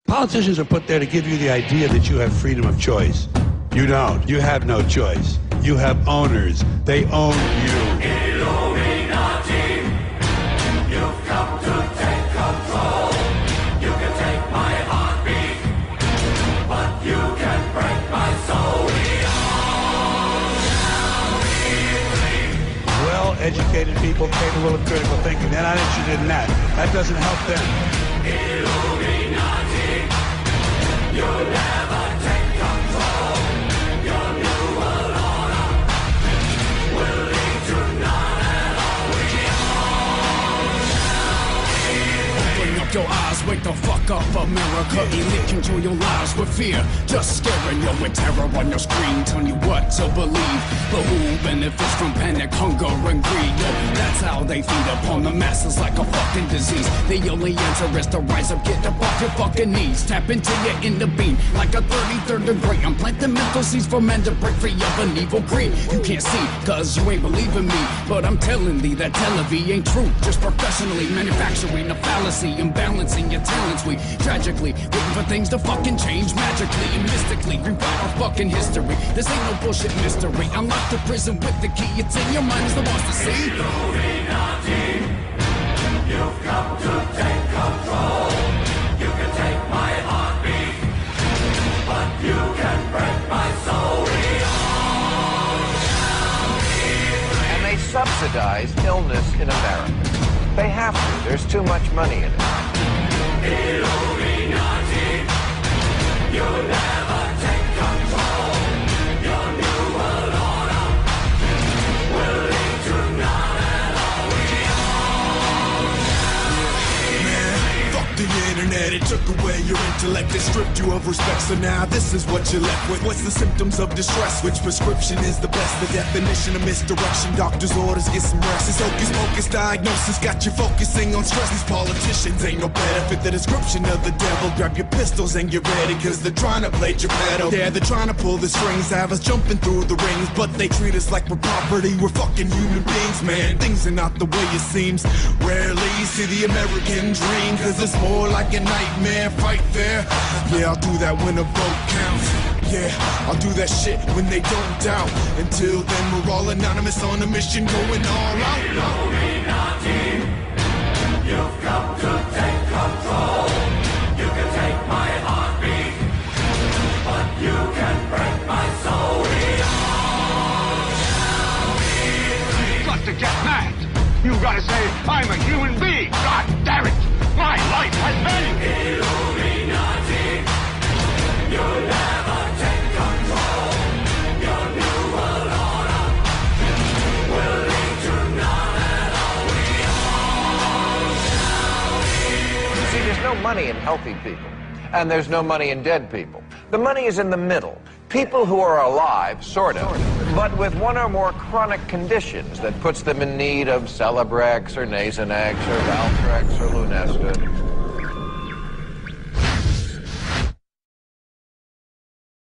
Politicians are put there to give you the idea that you have freedom of choice. You don't. You have no choice. You have owners. They own you. Illuminati, you've come to take control. You can take my heartbeat, but you can break my soul. We all shall be free. Well-educated people capable of critical thinking. They're not interested in that. That doesn't help them. Illuminati, you'll never take control. Your new world order will lead to none at all. We all shall be free. Open up your eyes, wake the fuck up, America. Elite control your lives with fear, just scaring you with terror on your screen, telling you what to believe. But who benefits from panic, hunger, and greed? Yo, that's how they feed upon the masses like a fucking disease. The only answer is to rise up, get up off your fucking knees. Tap into your inner being like a 33rd degree. I'm planting mental seeds for men to break free of an evil greed. You can't see, cause you ain't believing me, but I'm telling thee that television ain't true. Just professionally manufacturing a fallacy, imbalancing your talents. We tragically waiting for things to fucking change magically and mystically rewrite our fucking history. This ain't no bullshit mystery. I'm locked to prison with the key. It's in your mind as the boss to see. Illuminati, you've come to take control. You can take my heartbeat, but you can break my soul. We all shall be free. And they subsidize illness in America. They have to. There's too much money in it. Illuminati, you'll never take control. Your new world order will lead to none at all. We all shall be free. Fuck the internet, it took away your intellect and stripped you of respect. So now this is what you're left with. What's the symptoms of distress? Which prescription is the best? The definition of misdirection. Doctor's orders, get some rest. This hocus pocus diagnosis got you focusing on stress. These politicians ain't no better. Fit the description of the devil. Grab your pistols and get ready, cause they're trying to play Geppetto. Yeah, they're trying to pull the strings, have us jumping through the rings, but they treat us like we're property. We're fucking human beings, man. Things are not the way it seems. Rarely see the American dream, cause it's more like a nightmare. Fight fair. Yeah, I'll do that when a vote counts. Yeah, I'll do that shit when they don't doubt. Until then, we're all anonymous on a mission, going all out. Illuminati, you've come to take control. You can take my heartbeat, but you can break my soul. We all shall be free. You've got to get mad. You've got to say, I'm a human being. God damn it. My life has value. Illuminati, you'll never take control. Your new world order will lead to none at all. We all shall be free. See, there's no money in healthy people, and there's no money in dead people. The money is in the middle. People who are alive, sort of, but with one or more chronic conditions that puts them in need of Celebrex or Nasonex or Valtrex or Lunesta.